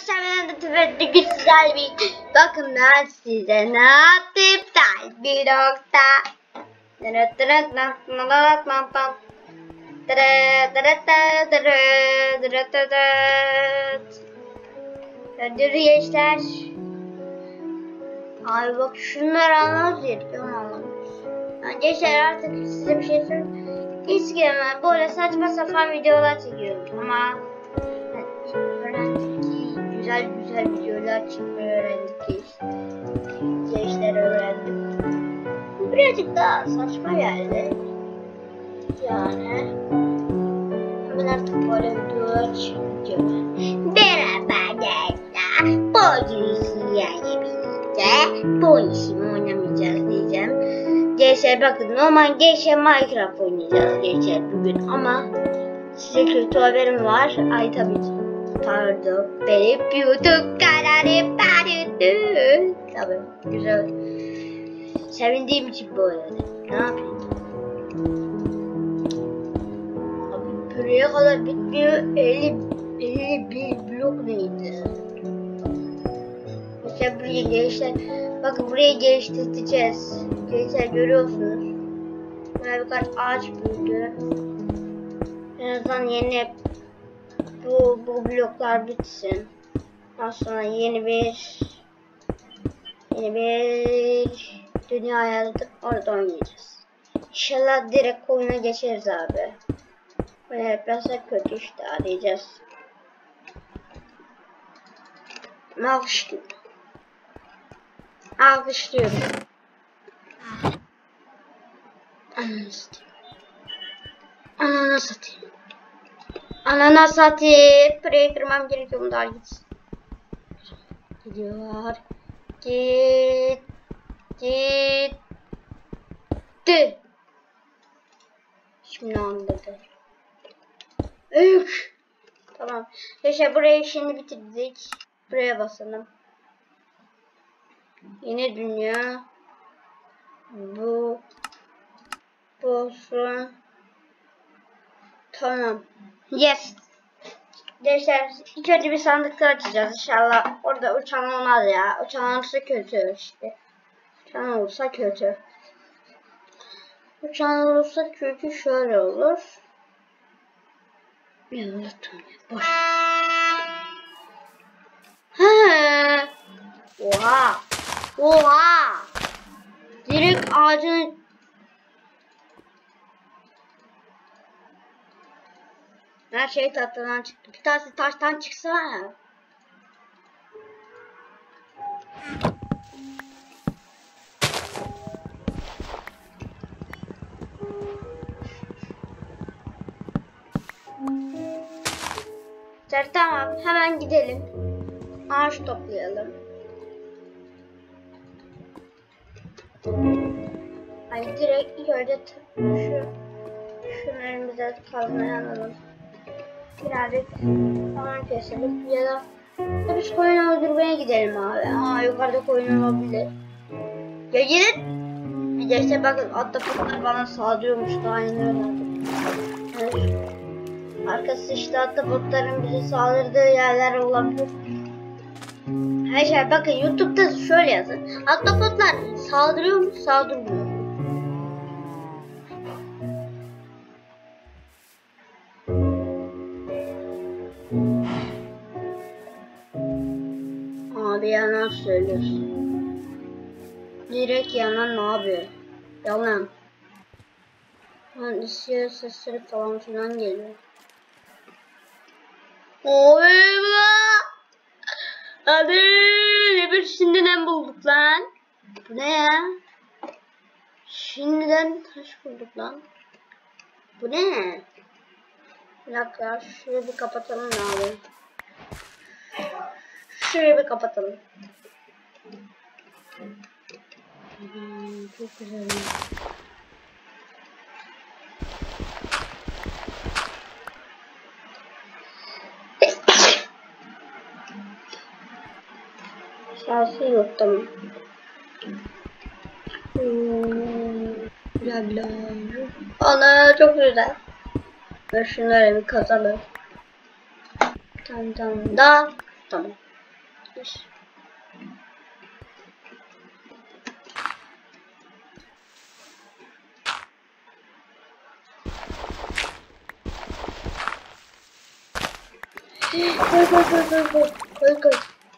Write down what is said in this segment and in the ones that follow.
arkadaşlar, ben de tüfekli güzel bir bakın ben size ne yaptım bir nokta. Hadi gençler. Abi bak şunları anlamaz yedik ama anlamaz. Yani gençler artık size bir şey söyleyeyim. Instagram'a böyle saçma sapan videolar çekiyorum ama öğrendik ki güzel videolar çekmeyi öğrendik ki gençler öğrendim. Bu birazcık daha saçma geldi. Yani ben artık böyle videolar çekeceğim. Merhaba gençler. Bugün yani birlikte bu işimi oynamayacağız diyeceğim. Gençler bakın, normal gençler Minecraft oynayacağız gençler bugün ama size kötü haberim var. Ay tabii pardon, benim YouTube kanalım pardon. Tabii güzel. Sevindiğim için böyle. Ne yapayım? Abi buraya kadar bitmiyor. 51 blok neydi? Mesela buraya gençler, bakın burayı geliştireceğiz. Gençler görüyorsunuz. Böyle birkaç ağaç büyüdü. En azından yeni bu bloklar bitsin. Daha sonra yeni bir dünya yaratıp orada oynayacağız. İnşallah direkt oyuna geçeriz abi. Böyle yaparsak kötü işte, arayacağız. Alkışlıyorum. Ananı satayım. Buraya kırmam gerekiyor, bunlar gitsin. Gidiyor. Gitti. Şimdi anladı. Tamam. İşte burayı şimdi bitirdik. Buraya basalım. Yeni dünya. Bu olsun. Tamam. Yes. Gençler ilk önce bir sandıkta açacağız inşallah. Orada uçan olmaz ya. Uçan olursa kötü işte. Uçan olursa kötü. Uçan olursa kötü şöyle olur. Bir unuttum. Boş. Oha. Oha. Direkt ağacın. Her şey tahtadan çıktı. Bir tanesi taştan çıksana. Tamam, hemen gidelim. Ağaç toplayalım. Ay direkt ilk önce şunu elimize kazmaya alalım. Birazcık falan keselim ya da biz koyun öldürmeye gidelim abi. Yukarıda koyun olabilir. Ya gidin. Bir de işte bakın ahtapotlar bana saldırıyormuş da aynı öyle. Arkası işte ahtapotların bize saldırdığı yerler olabilir. Her şey bakın YouTube'da şöyle yazın. Ahtapotlar saldırıyor mu, saldırmıyor mu? Abi yalan söylüyorsun. Direkt yalan abi. Yalan. Isıyor sesleri falan filan geliyor. Oyla. Hadi bir şimdiden bulduk lan. Bu ne ya? Şimdiden taş bulduk lan. Bu ne? Bir dakika, şurayı bir kapatalım abi. Şurayı bir kapatalım. Çok güzel. Şansı yuttum. Bla. Ana çok güzel. Ve şunları bir kazalım. Tamam. gitmiş. Koy.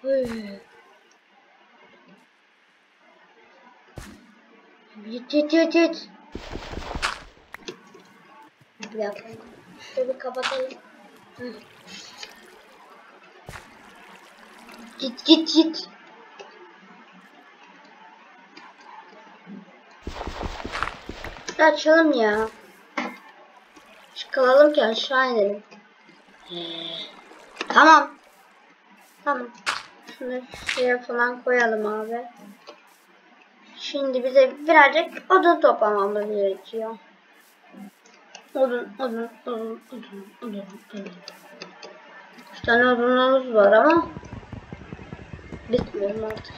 Git. Bir dakika. Şöyle bir kapatalım. Git. Açalım ya. Çıkalım ki aşağı inelim. Tamam. Şunu şuraya falan koyalım abi. Şimdi bize birazcık odun toplamamız gerekiyor. Odun. 3 tane odunumuz var ama bitmiyor artık.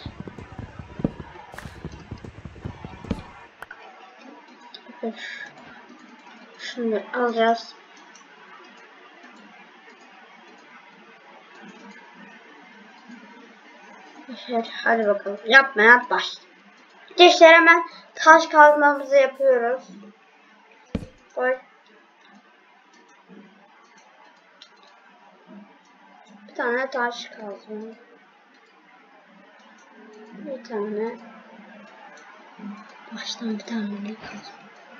Şunu alacağız. Hadi bakalım. Yapmaya başla. İşte hemen taş kazmamızı yapıyoruz. Koy. Bir tane taş kazma. Bir tane. Baştan bir tane kazma.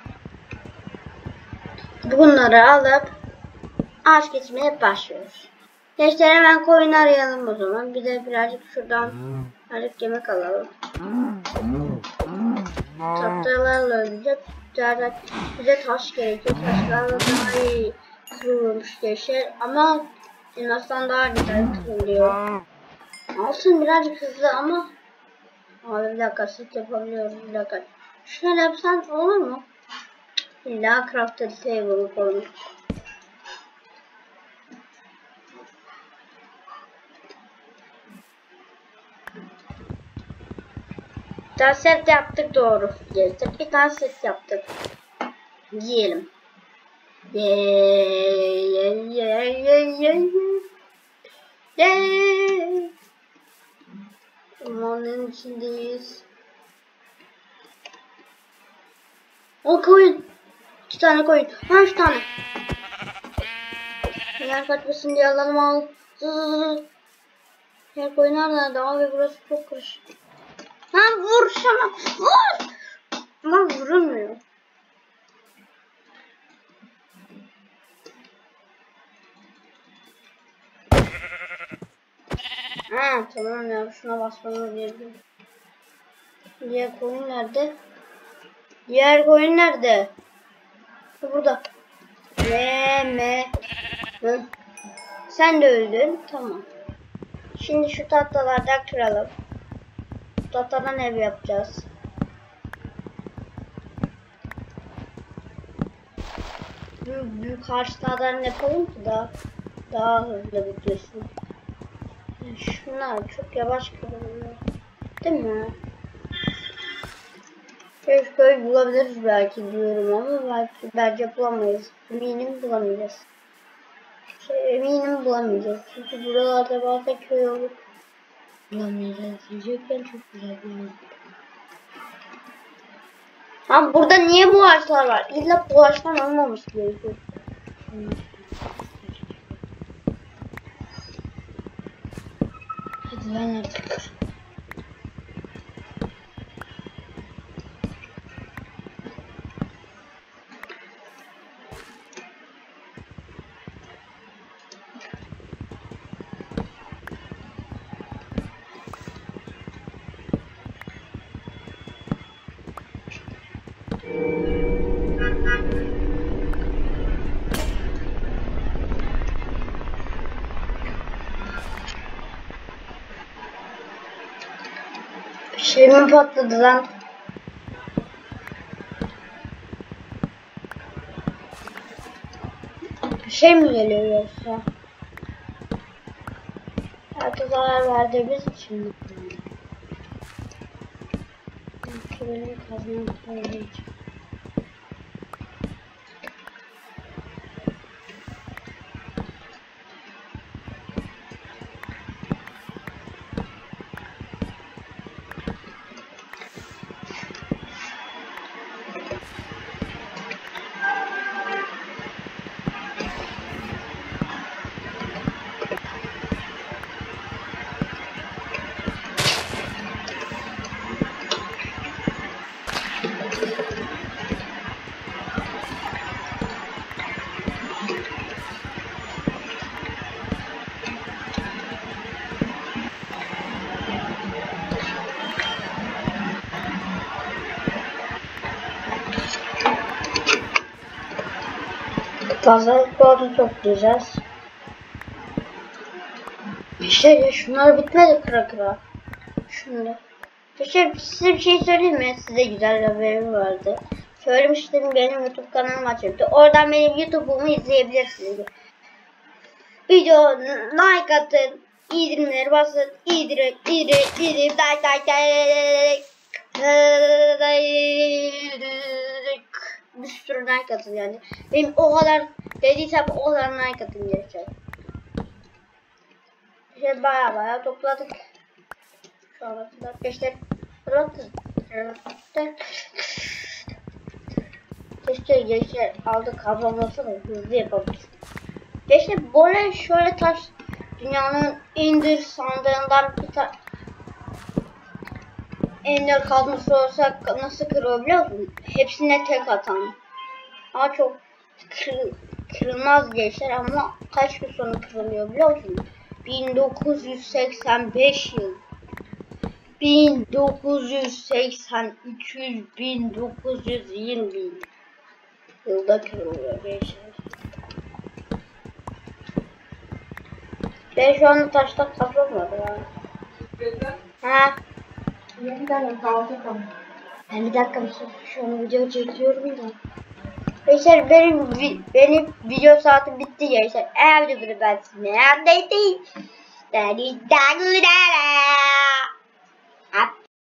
Bunları alıp ağaç kesmeye başlıyoruz. Gençler hemen koyun arayalım o zaman. Bir de birazcık şuradan birazcık yemek alalım. Tahtalarla ölecek. Bize taş gerekiyor. Taşlarla daha iyi kırılmış gençler. Ama elmastan daha güzel kırılıyor. Altın birazcık hızlı ama abi bir dakika set yapabiliyoruz. Bir dakika. Şöyle yapsan olur mu? İlla crafted table koyalım. Bir tane set yaptık doğru. Gezdik. Bir tane set yaptık. Yiyelim. Ormanın içindeyiz. O koyun. 2 tane koyun. 3 tane. Yer kaçmasın diye alalım al. Yer koyunlar nerede abi, burası çok karışık. Lan vur şuna. Vur. Ama vurulmuyor. Tamam ya, şuna basmamız gerekiyor. Diğer koyun nerede? Diğer koyun nerede? Burada. Hı. Sen de öldün. Tamam. Şimdi şu tahtalardan kıralım. Tahtadan ev yapacağız. Büyük ağaçlardan yapalım ki daha hızlı bitiyorsun. Şunlar çok yavaş kırılıyor. Değil mi? Köy bulabiliriz belki diyorum ama belki bulamayız. Eminim bulamayacağız. Eminim bulamayacağız. Çünkü buralarda bazen köy olur. Bulamayacağız. Diyecekken çok güzel bir yer. Ha burada niye bu ağaçlar var? İlla bu ağaçlar olmamış gerekiyor. Hadi ben artık. Şeyim patladı lan. Şey mi geliyor yoksa? Hatta zarar verdiğimiz için mi? Benim kazmam koyacağım. Pazarlık borcu toplayacağız. İşte şunlar bitmedi kıra kıra. Şunlar. Size bir şey söyleyeyim mi? Size güzel bir haberim vardı. Söylemiştim, benim YouTube kanalım açıldı. Oradan benim YouTube'umu izleyebilirsiniz. Video like atın, bildirimleri basın, like. Bir sürü like atın yani. Benim o kadar dediysem o kadar like atın gerçekten. İşte baya topladık. Şu ana kadar gençler keşke gençler aldık kazanmasını hızlı yapabilir. Gençler böyle şöyle taş dünyanın indir sandığından bir ender kazması olsak nasıl kırıyor biliyor musun? Hepsine tek atan. Ama çok kırılmaz gençler ama kaç gün sonra kırılıyor biliyor musun? 1985 yıl. 1980, 300, 1920 yılda kırılıyor gençler. Ben şu anda taşta kazanmadım ya. Ha? Bir tane kahvaltı yapalım. Ben bir dakika şu an video çekiyorum da. Gençler benim video saati bitti gençler. Eğer videoları ben size neredeydi?